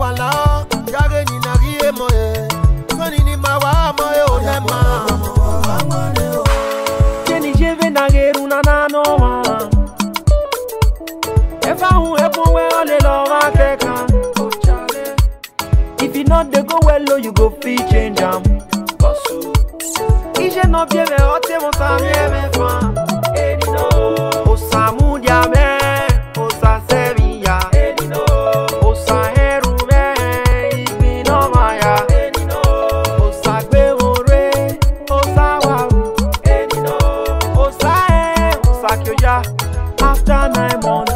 wala, yage ni nagie moye. Soni ni mawa moye onema. Jenny jeve nageru na no. If I who ever well the love I take. If you not they go well, you go free change them. Ije no bien me ote mo sa me fa. Edino o sa mudia me, o sa sevilla. Edino o sa heru me, ibi no maya. Edino o sa gbe ore, o sa wa. Edino o sa kyoja. After 9 months,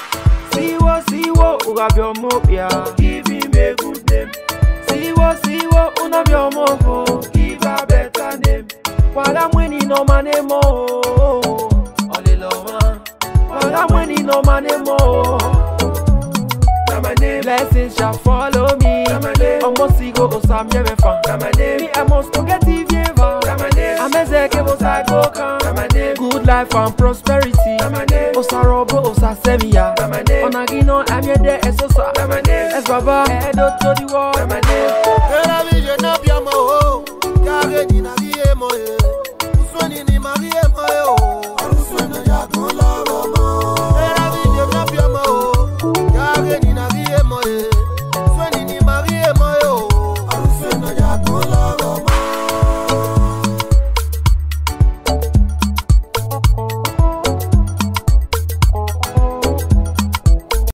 siwo ugabyo mopia. Give him a good name. Siwo unabyo mopo. Give a better name. While I'm winning no money more. All alone. While I'm winning no money more. My name. Blessings shall follow me. Almost go Osam Yemefa. Me I must forget if you ever. I'm a zeke Osagoka. Good life and prosperity. Osarobo Osasemia. Onagino I'm your day Esosa. Xbaba Edo to the wall. La vision of your mo. Yage ni nagie moye. Usoni ni marie moye.